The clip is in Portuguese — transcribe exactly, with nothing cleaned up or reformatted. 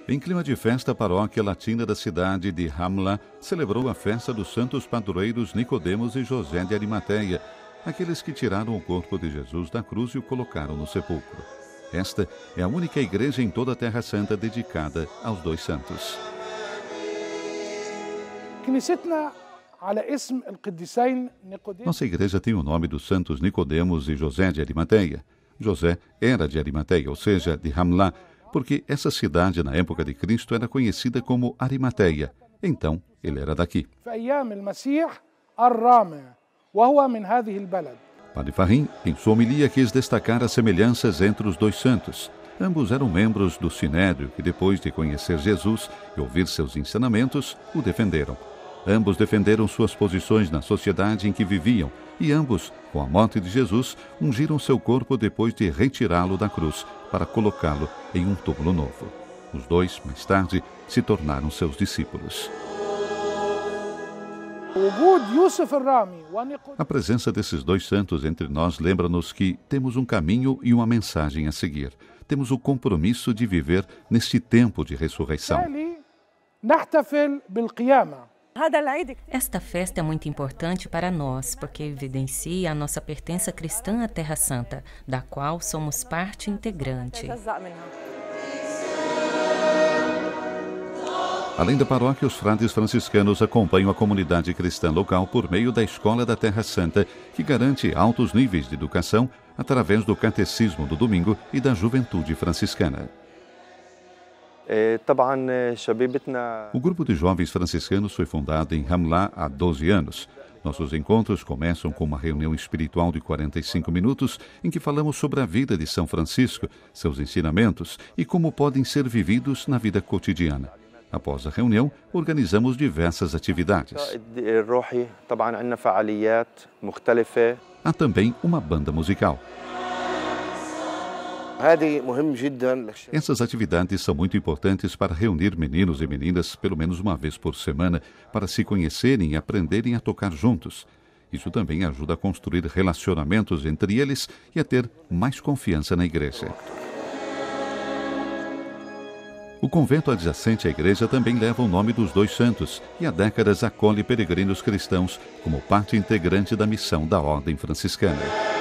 Em clima de festa, a paróquia latina da cidade de Ramla celebrou a festa dos santos padroeiros Nicodemos e José de Arimateia, aqueles que tiraram o corpo de Jesus da cruz e o colocaram no sepulcro. Esta é a única igreja em toda a Terra Santa dedicada aos dois santos. Nossa igreja tem o nome dos santos Nicodemos e José de Arimateia. José era de Arimateia, ou seja, de Ramla, porque essa cidade, na época de Cristo, era conhecida como Arimateia. Então, ele era daqui. Padre Fahim, em sua homilia, quis destacar as semelhanças entre os dois santos. Ambos eram membros do Sinédrio, que depois de conhecer Jesus e ouvir seus ensinamentos, o defenderam. Ambos defenderam suas posições na sociedade em que viviam e ambos, com a morte de Jesus, ungiram seu corpo depois de retirá-lo da cruz para colocá-lo em um túmulo novo. Os dois, mais tarde, se tornaram seus discípulos. A presença desses dois santos entre nós lembra-nos que temos um caminho e uma mensagem a seguir. Temos o compromisso de viver neste tempo de ressurreição. Esta festa é muito importante para nós, porque evidencia a nossa pertença cristã à Terra Santa, da qual somos parte integrante. Além da paróquia, os frades franciscanos acompanham a comunidade cristã local por meio da Escola da Terra Santa, que garante altos níveis de educação através do catecismo do domingo e da juventude franciscana. O grupo de jovens franciscanos foi fundado em Ramla há doze anos. Nossos encontros começam com uma reunião espiritual de quarenta e cinco minutos em que falamos sobre a vida de São Francisco, seus ensinamentos e como podem ser vividos na vida cotidiana. Após a reunião, organizamos diversas atividades. Há também uma banda musical. Essas atividades são muito importantes para reunir meninos e meninas pelo menos uma vez por semana para se conhecerem e aprenderem a tocar juntos. Isso também ajuda a construir relacionamentos entre eles e a ter mais confiança na igreja. O convento adjacente à igreja também leva o nome dos dois santos e há décadas acolhe peregrinos cristãos como parte integrante da missão da Ordem Franciscana.